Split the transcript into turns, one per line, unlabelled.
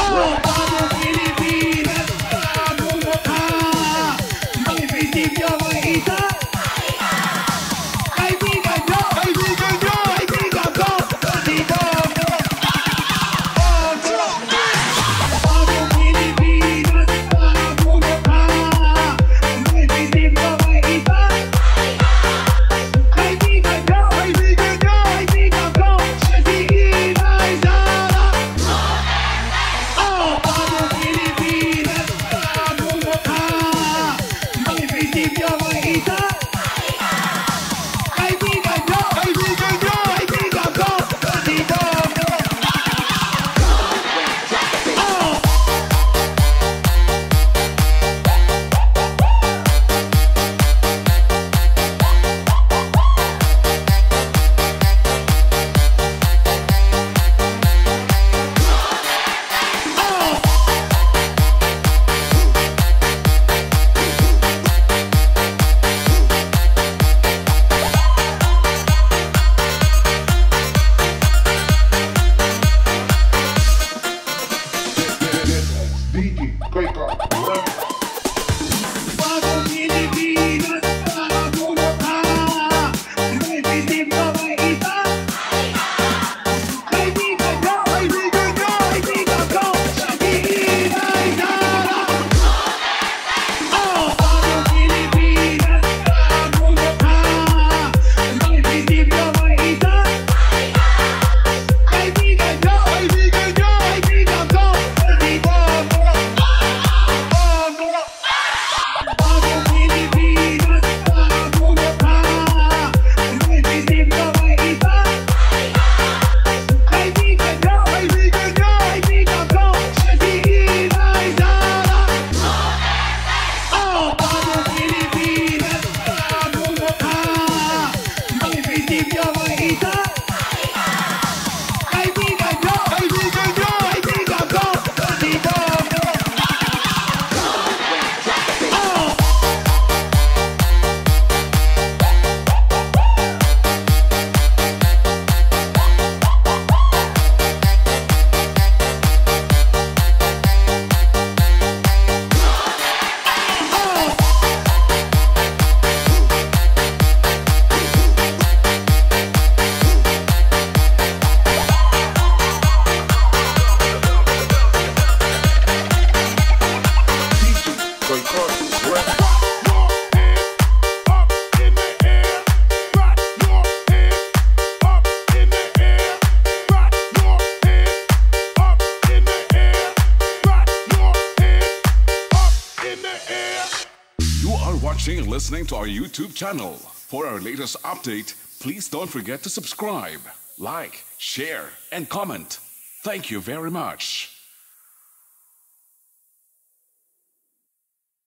Bagong Pilipinas Bagong Mukha. May prinsipyo may isa. Kaibigan nyo, kaibigan nyo, kaibigan ko. Dito ko. Bagong Pilipinas Bagong Mukha. May prinsipyo may isa. Kaibigan nyo, kaibigan nyo, kaibigan ko. Si Inay Sara. Bagong Pilipinas Bagong Mukha. May prinsipyo may isa. Kaibigan nyo, kaibigan nyo, kaibigan ko. Dito ko. Bagong Pilipinas Bagong Mukha. May prinsipyo may isa. Kaibigan nyo, kaibigan nyo, kaibigan ko. Si Inay Sara. Bagong Pilipinas Bagong Mukha. May prinsipyo may isa. Kaibigan nyo, kaibigan nyo, kaibigan ko. Dito ko. Bagong Pilipinas Bagong Mukha. May prinsipyo may isa. Kaibigan nyo, kaibigan nyo, kaibigan ko. Si Inay Sara. Bagong Pilipinas Bagong Mukha. May prinsipyo may isa. Kaibigan nyo, kaibigan nyo, kaibigan ko. Dito ko.
You are watching and listening to our YouTube channel. For our latest update, please don't forget to subscribe, like, share, and comment. Thank you very much.